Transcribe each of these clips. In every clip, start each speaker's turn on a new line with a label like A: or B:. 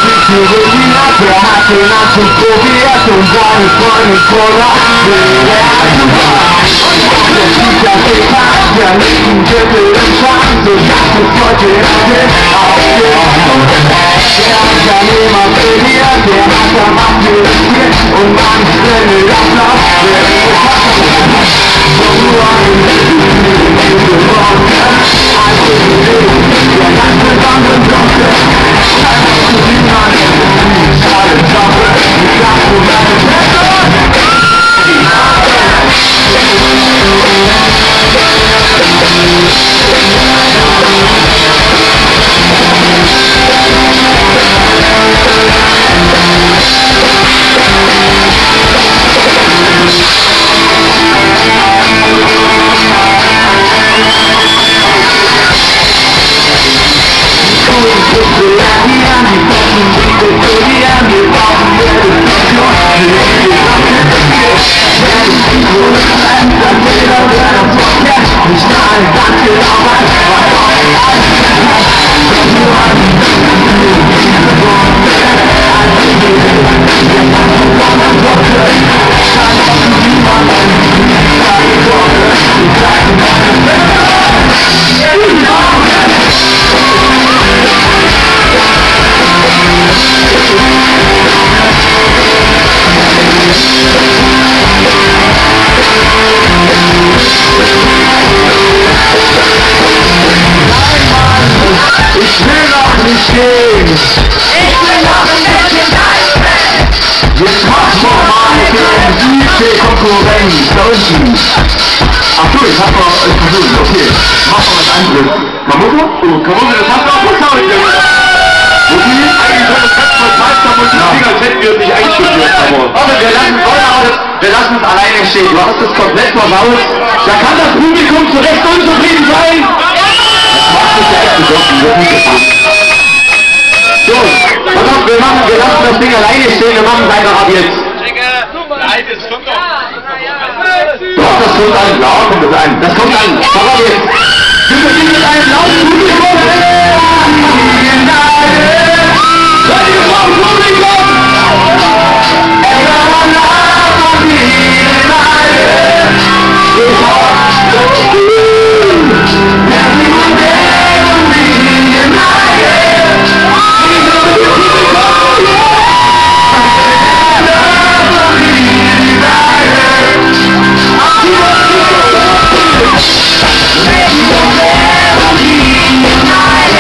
A: Der hat den Anzug probiert und seine Freundin voller der Schießer gepackt, der linken Gürtel im Schrank, so dass es heute Abend aufgeht. Der Unternehmer verliert, der hat am Abgerichtet und man blendet das Lauf, der ist so nur ein geworden, also der ganze Band und Blocke, zu niemand, schade Sache, ich sag nur meine Person. Jetzt mach doch mal die Konkurrenz da unten. Ach so, ich hab noch versucht, okay. Mach doch was anderes. Kamuto? Oh, Kamuto, das hast du auch versaut. Mutti? Eigentlich soll das ganz total Musik klingen, als hätten wir es nicht einstudiert. Aber wir lassen es alleine stehen. Du hast es komplett versaut. Da kann das Publikum zu Recht unzufrieden sein. Das macht es ja echt besoffen, wird nicht gefahren. So, pass auf, wir lassen das Ding alleine stehen, wir machen es einfach ab jetzt. Nein, das kommt doch. Doch, das kommt an, klar kommt das an. Das kommt an, pass auf jetzt. Wir beginnen mit einem lauten Publikum. Seid ihr vom Publikum? United.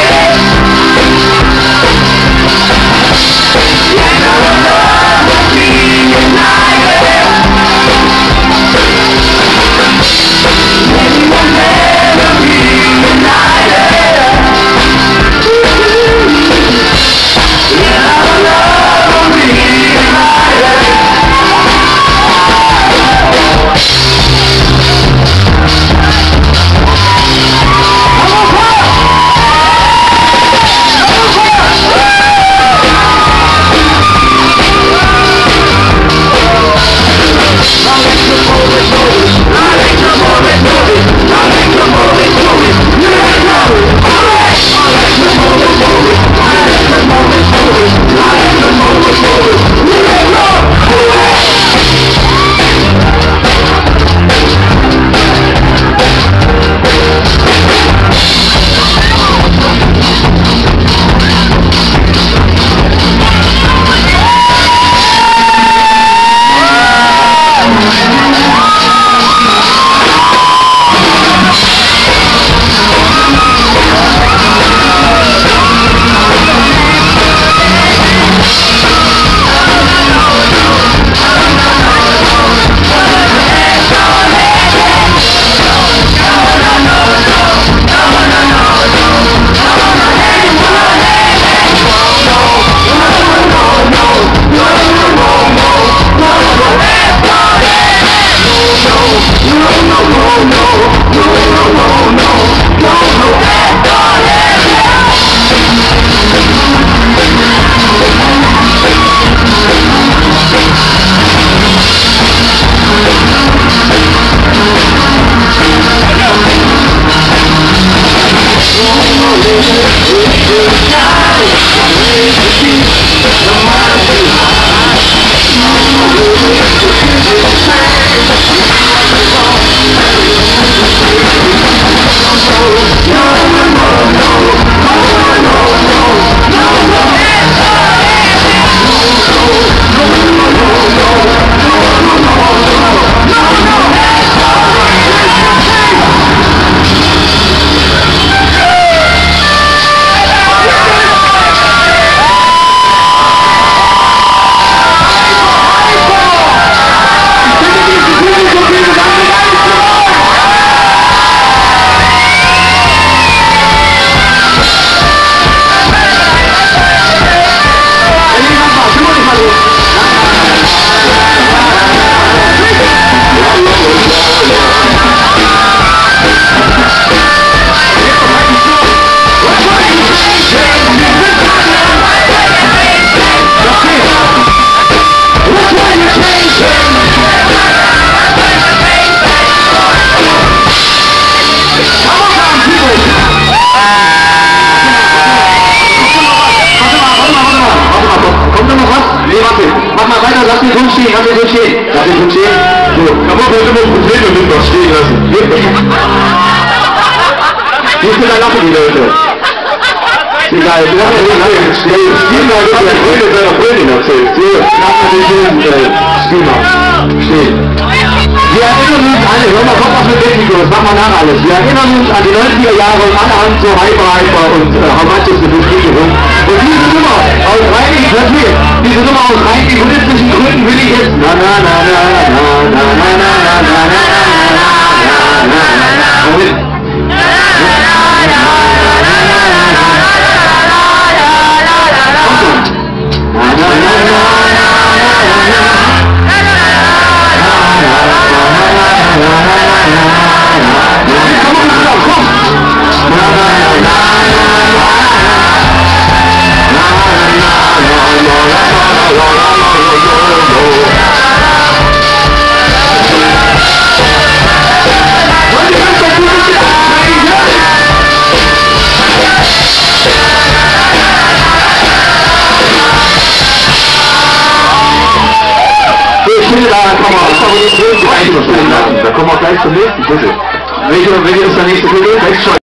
A: lass ihn so stehen. Lass ihn so stehen. So, da muss man immer Probleme mit noch stehen lassen. Siehst du, da lachen die Leute. Egal, wir lachen die Leute. Spiel mal, das ist der Freunde seiner Freundin erzählt. So, lass mal den schönen Spiel mal. Stehen. Wir erinnern uns alle, hör mal, kommt auf den Techniker, das machen wir nach alles. Wir erinnern uns an die 90er Jahre und alle haben so Hyper und Havantis mit dem Spiel rum. Und diese Nummer aus rein egoistischen Gründen will ich jetzt na na na na na na na na na na na da kommen wir gleich zum nächsten Titel. Welcher ist der nächste Titel?